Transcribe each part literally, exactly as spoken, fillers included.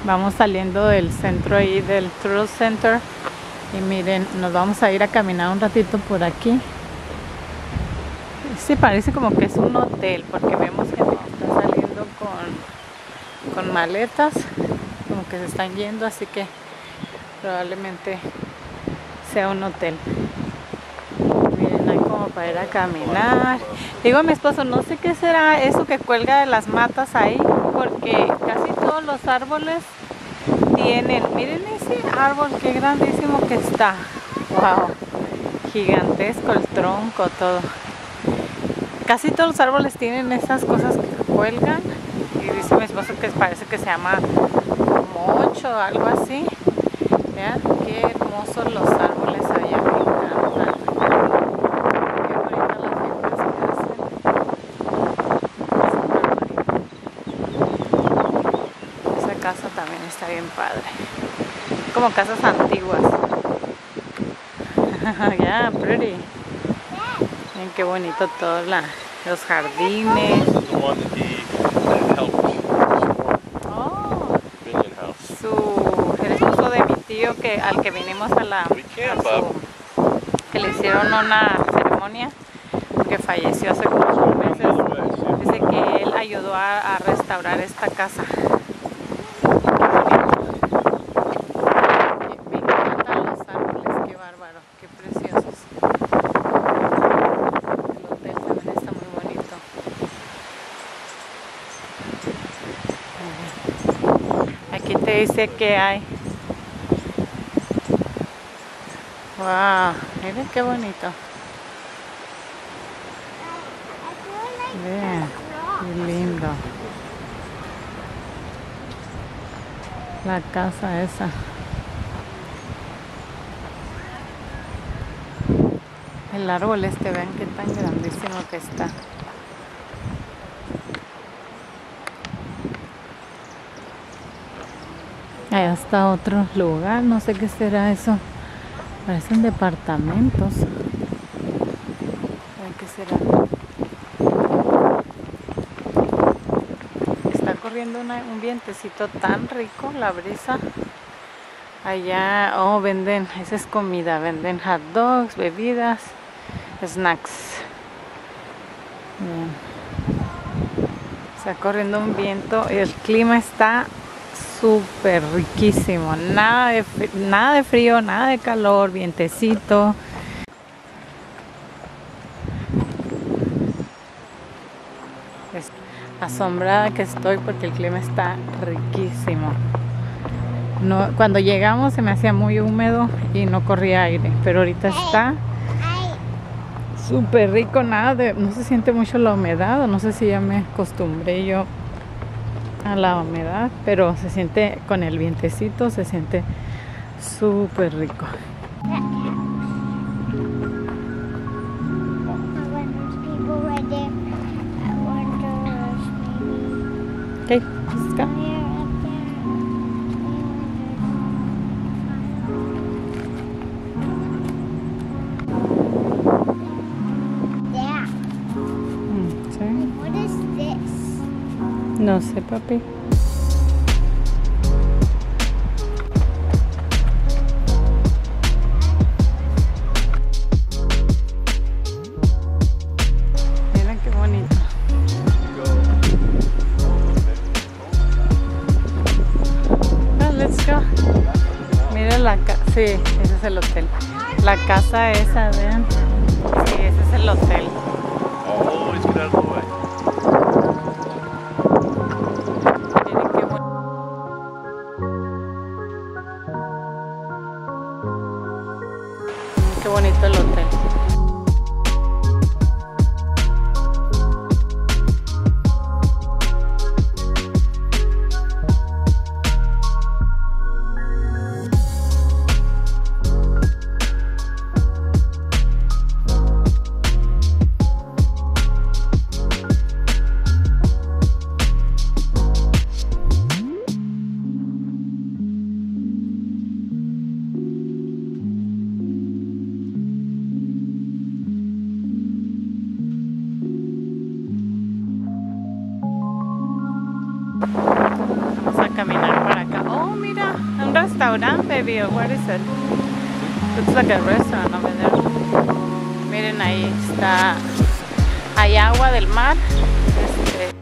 Vamos saliendo del centro ahí del Thrill Center. Y miren, nos vamos a ir a caminar un ratito por aquí. Sí, parece como que es un hotel, porque vemos que nos está saliendo con, con maletas, como que se están yendo, así que probablemente sea un hotel. Miren, hay como para ir a caminar. Digo a mi esposo, no sé qué será eso que cuelga de las matas ahí, porque casi todos los árboles tienen, miren ese árbol, qué grandísimo que está. Wow, gigantesco el tronco, todo. Casi todos los árboles tienen esas cosas que cuelgan. Y dice mi esposo que parece que se llama mocho o algo así. Vean qué hermosos los árboles allá, me encantan. Qué bonitas las figuras que hacen. Esa casa también está bien padre. Como casas antiguas. Yeah, pretty. Miren qué bonito todo, la, los jardines. Oh, su, el esposo de mi tío que al que vinimos a la a su, que le hicieron una ceremonia, que falleció hace como unos meses. Dice que él ayudó a, a restaurar esta casa. Me encantan los árboles, qué bárbaro, qué preciosos. El hotel también está muy bonito. Aquí te dice que hay. Wow, miren qué bonito. Vean, qué lindo. La casa esa. El árbol este, vean qué tan grandísimo que está. Allá está otro lugar, no sé qué será eso. Parecen departamentos. ¿Qué será? Está corriendo una, un vientecito tan rico, la brisa. Allá, oh, venden, esa es comida, venden hot dogs, bebidas, snacks. Bien. Está corriendo un viento y el clima está súper riquísimo, nada de, nada de frío, nada de calor, vientecito. Es asombrada que estoy porque el clima está riquísimo. No, cuando llegamos se me hacía muy húmedo y no corría aire, pero ahorita está súper rico, nada de, no se siente mucho la humedad, o no sé si ya me acostumbré yo a la humedad, pero se siente con el vientecito, se siente súper rico. Okay, let's go. No sé, papi. Mira qué bonito. Oh, let's go. Mira la casa. Sí, ese es el hotel. La casa esa, vean. Sí, ese es el hotel. Oh, it's get out of the way. Qué bonito el hotel. Vamos a caminar para acá. Oh, mira, un restaurante, baby. What is it? Looks like a restaurant over there. Miren, ahí está. Hay agua del mar. Este,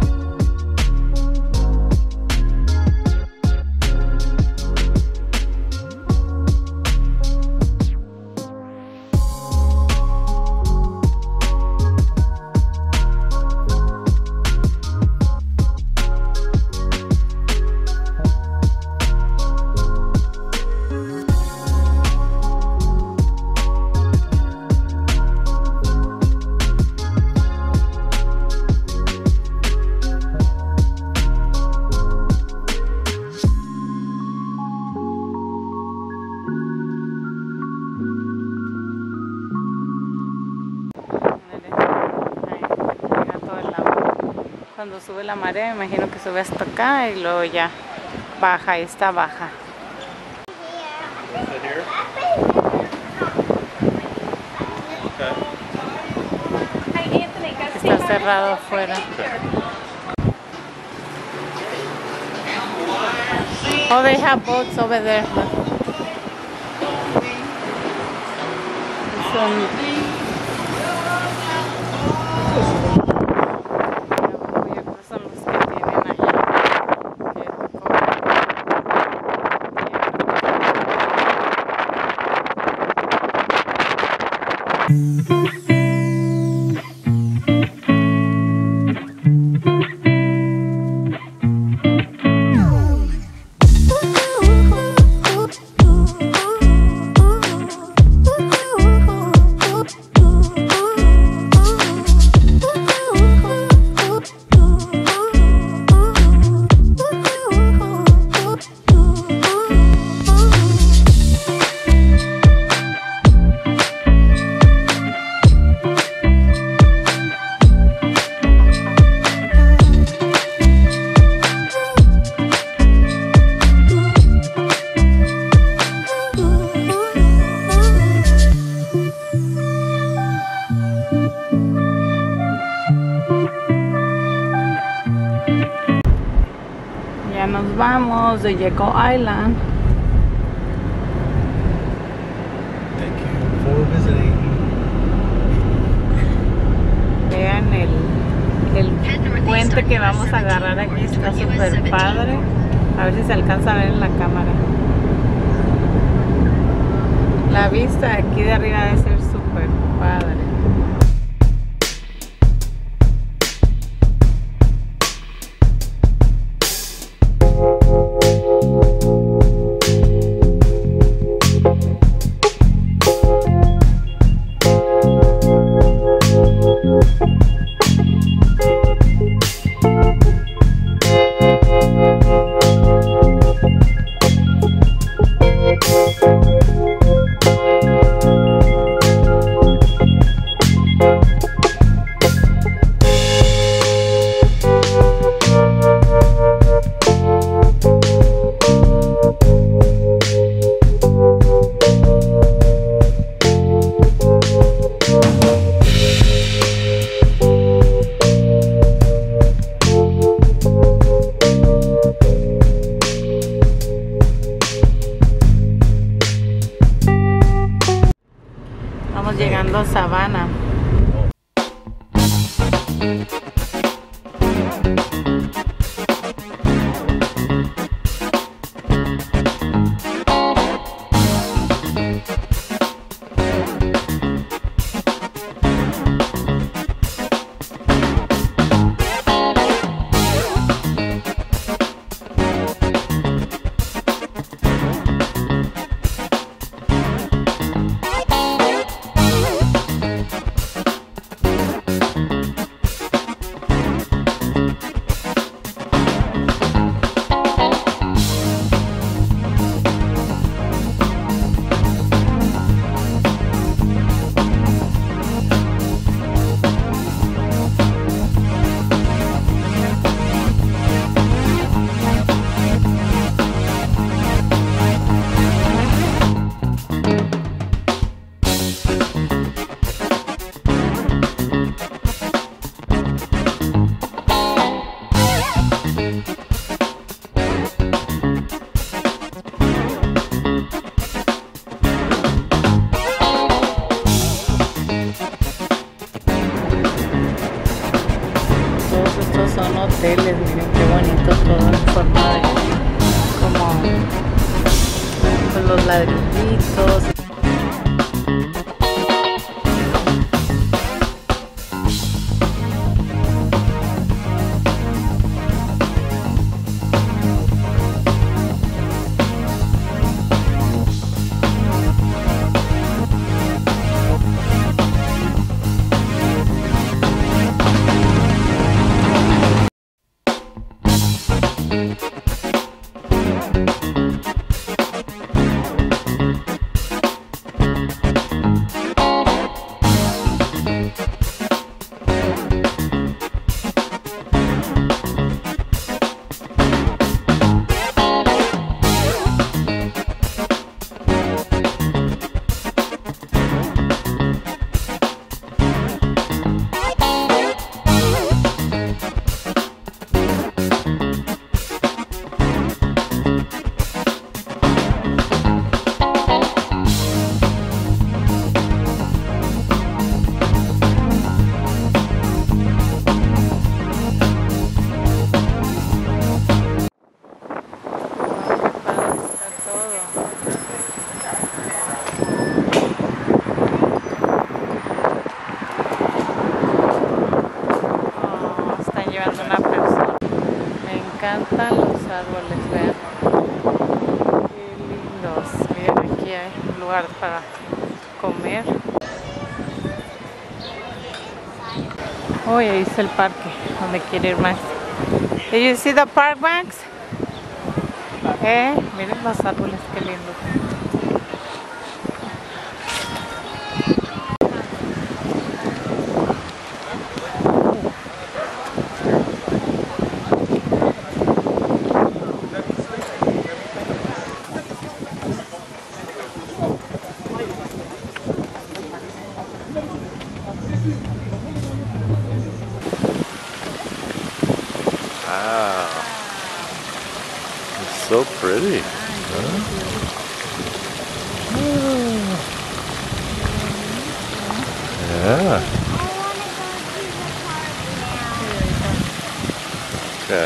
cuando sube la marea, me imagino que sube hasta acá y luego ya baja, y está baja. Está cerrado afuera. Oh, they have boats over there. Son ya nos vamos de Jekyll Island. Thank you for visiting. Vean el, el puente que vamos a agarrar aquí, está súper padre. A ver si se alcanza a ver en la cámara. La vista aquí de arriba debe ser súper padre. Llegando a Savannah. hoteles, miren qué bonito todo en forma de como con los ladrillitos. Me encantan los árboles, vean qué lindos. Miren, aquí hay un lugar para comer. Oh, ahí está el parque donde quiere ir Max. Did you see the park, Max? Eh, miren los árboles, qué lindos. Wow. It's so pretty. Huh? Yeah. Okay.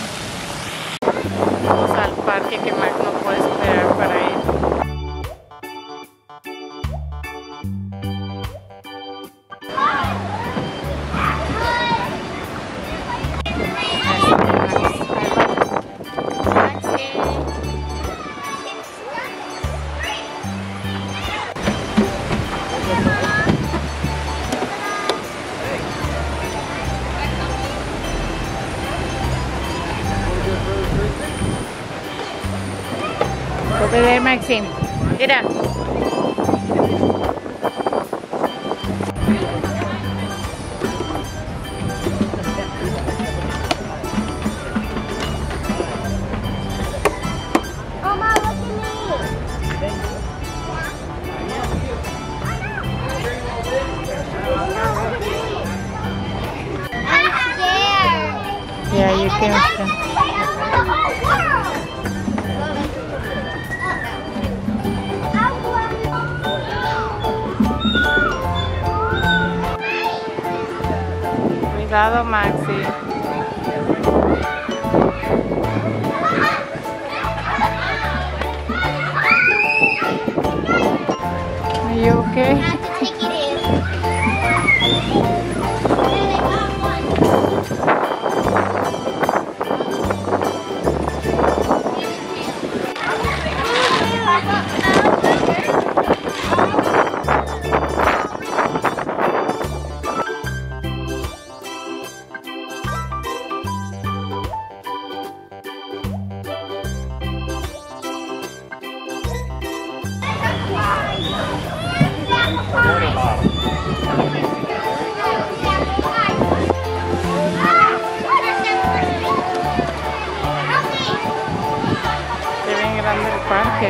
Vamos al parque que Max no puede esperar para ir. Over there, Maxine. Mira. Mama, look at me. I'm scared. Yeah, you can. Cuidado, Maxi. Are you okay? Qué bien grande el parque.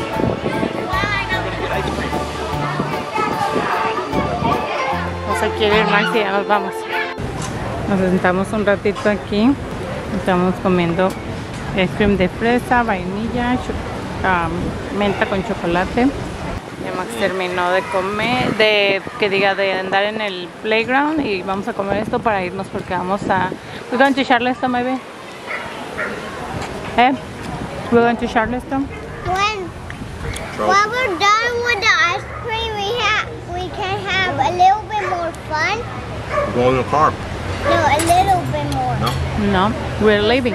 No se quiere ir más y ya nos vamos. Nos sentamos un ratito aquí. Estamos comiendo ice cream de fresa, vainilla, um, menta con chocolate. Mi Max terminó de comer, de que diga de andar en el playground y vamos a comer esto para irnos porque vamos a. We're going to Charleston, maybe. Eh? We're going to Charleston. When, when we're done with the ice cream, we have we can have a little bit more fun. We're going in the car. No, a little bit more. No. No, we're leaving.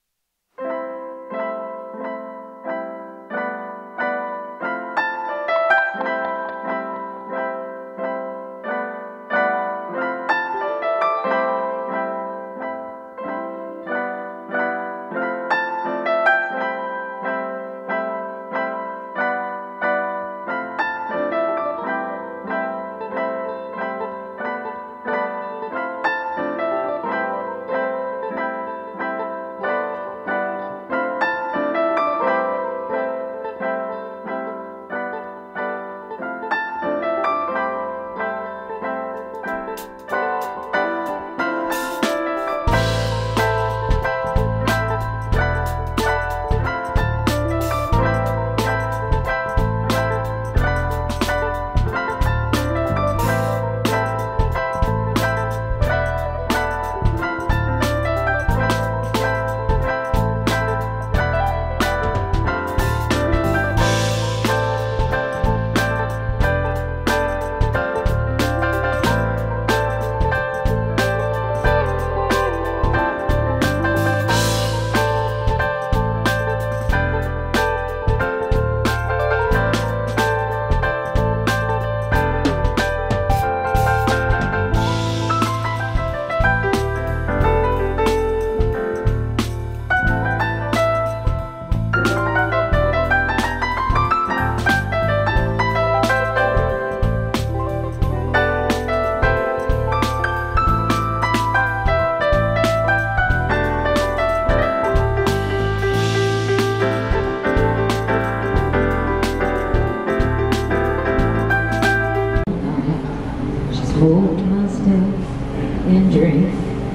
Hold my step and drink.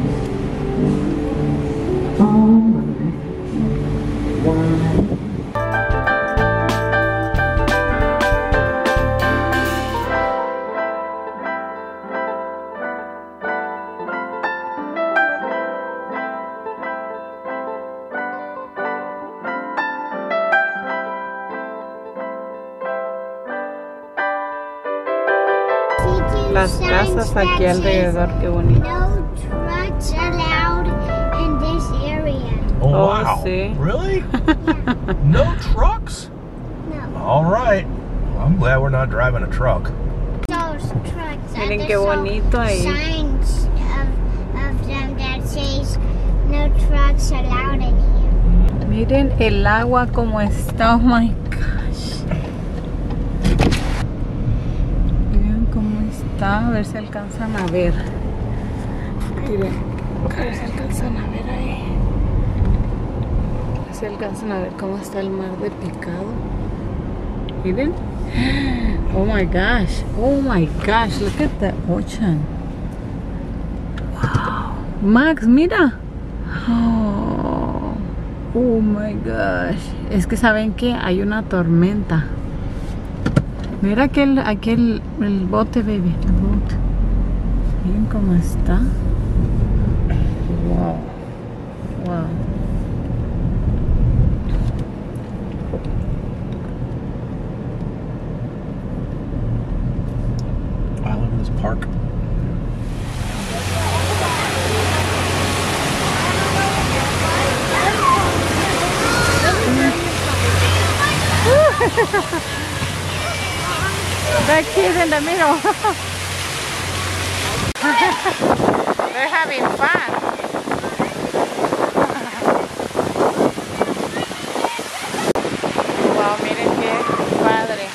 Oh my, why? Las casas aquí alrededor, qué bonito. No trucks allowed in this area. Oh, Oh, wow. sí. Really? No trucks? No. All right. Well, I'm glad we're not driving a truck. Those trucks. Miren and qué there's bonito ahí. signs of, of them that says no trucks allowed in here. Miren el agua como está, oh my gosh. Miren cómo está, a ver si alcanzan a ver. Miren, a ver si alcanzan a ver ahí. A ver si alcanzan a ver cómo está el mar de Picado. Miren. Oh my gosh, oh my gosh, look at the ocean. Wow. Max, mira. Oh, oh my gosh. Es que saben que hay una tormenta. Mira aquel, aquel, el bote, baby. El bote. Miren cómo está. Wow. Wow. Wow, look at this park. That kid in the middle. They're having fun. Wow, miren qué padre.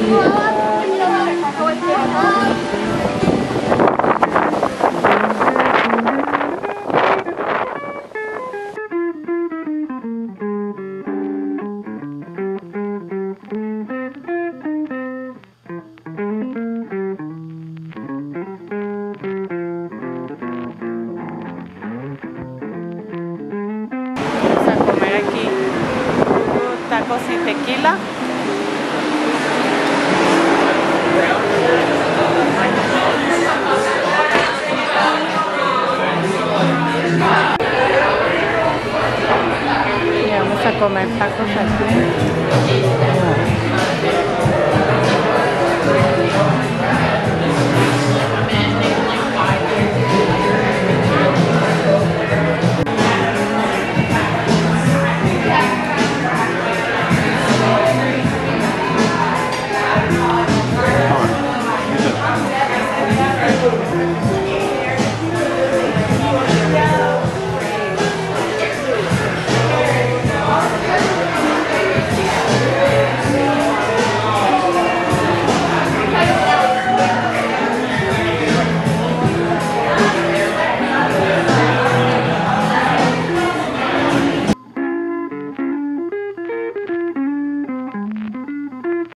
Vamos a comer aquí tacos y tequila. Y vamos a comer tacos aquí.